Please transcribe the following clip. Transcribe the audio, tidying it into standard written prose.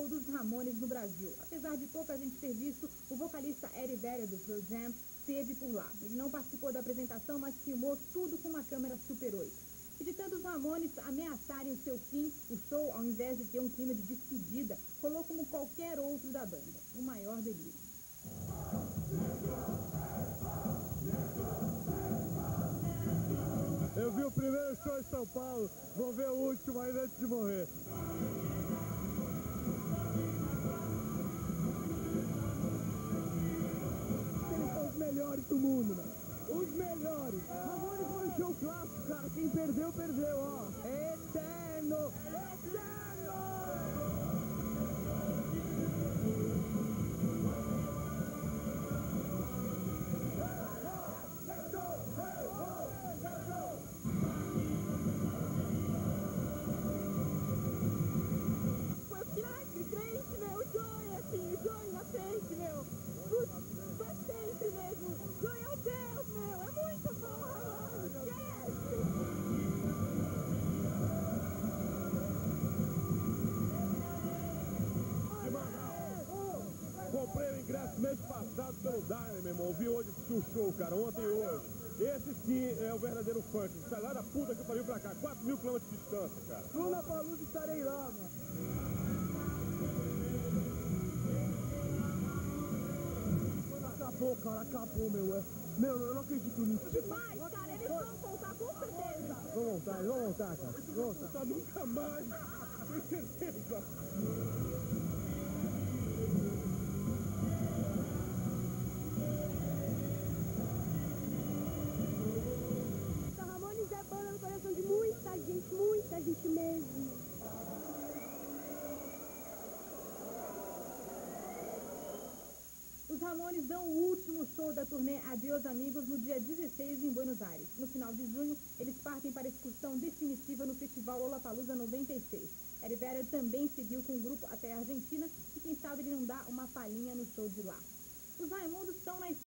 dos Ramones no Brasil. Apesar de pouca gente ter visto, o vocalista Eddie Vedder do Pearl Jam esteve por lá. Ele não participou da apresentação, mas filmou tudo com uma câmera Super 8. E de tanto os Ramones ameaçarem o seu fim, o show, ao invés de ter um clima de despedida, rolou como qualquer outro da banda. O maior delírio. Eu vi o primeiro show em São Paulo, vou ver o último ainda antes de morrer. Eles são os melhores do mundo, né? Os melhores! Ramones foi um show clássico, cara. Quem perdeu, perdeu, ó. Eterno! Eterno! Comprei o ingresso mês passado pelo Diner, meu irmão. Vi hoje o show, cara, ontem e hoje. Esse sim é o verdadeiro funk. Sai lá da puta que pariu pra cá. 4.000 quilômetros de distância, cara. Lollapalooza, estarei lá, mano. Acabou, cara, acabou, meu. Meu, eu não acredito nisso. Demais, cara, eles vão voltar com certeza. Vamos voltar, cara. Vamos voltar nunca mais. Com certeza. Ramones é banda no coração de muita gente mesmo. Os Ramones dão o último show da turnê Adeus Amigos no dia 16 em Buenos Aires. No final de junho, eles partem para a excursão definitiva no Festival Lollapalooza 96. Eddie Vedder também seguiu com o grupo até a Argentina e quem sabe ele não dá uma palhinha no show de lá. Os Raimundos estão na